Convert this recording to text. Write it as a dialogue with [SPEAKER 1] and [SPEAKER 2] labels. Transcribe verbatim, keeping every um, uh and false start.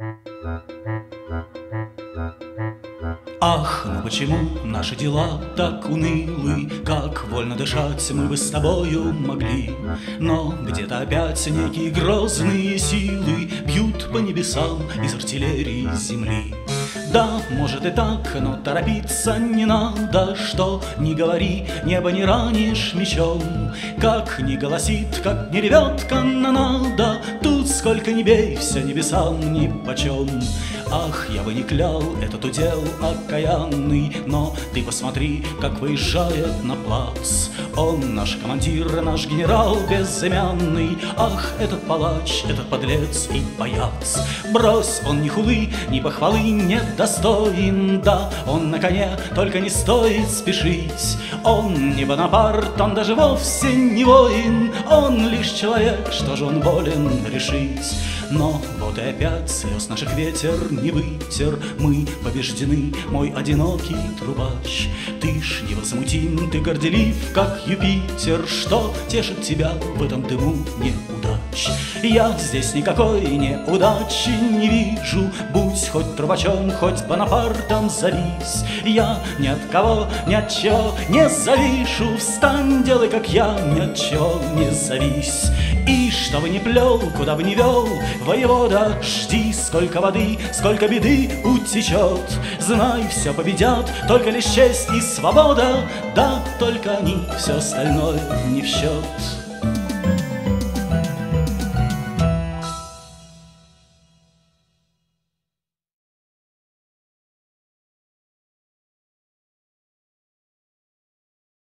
[SPEAKER 1] Ах, ну почему наши дела так унылы, как вольно дышать мы бы с тобою могли. Но где-то опять некие грозные силы бьют по небесам из артиллерии земли. Да, может и так, но торопиться не надо, что ни говори, небо не ранишь мечом. Как ни голосит, как ни ревет канонада, тут сколько ни бей, все небесам нипочем. Ах, я бы не клял этот удел окаянный, но ты посмотри, как выезжает на плац. Он наш командир, наш генерал безымянный. Ах, этот палач, этот подлец и паяц. Брось, он ни хулы, ни похвалы не достоин. Да, он на коне, только не стоит спешить. Он не Бонапарт, он даже вовсе не воин. Он лишь человек, что же он волен решить. Но вот и опять слез наших ветер не вытер. Мы побеждены, мой одинокий трубач. Ты ж невозмутим, ты горделив, как Юпитер. Что тешит тебя в этом дыму неудач? Я здесь никакой неудачи не вижу. Будь хоть трубачом, хоть Бонапартом зовись. Я ни от кого, ни от чего не завишу. Встань, делай, как я, ни от чего не завись. И что бы ни плел, куда бы ни вел воевода, жди, сколько воды, сколько беды утечет. Знай, все победят, только лишь честь и свобода. Да, только они, все остальное не в счет.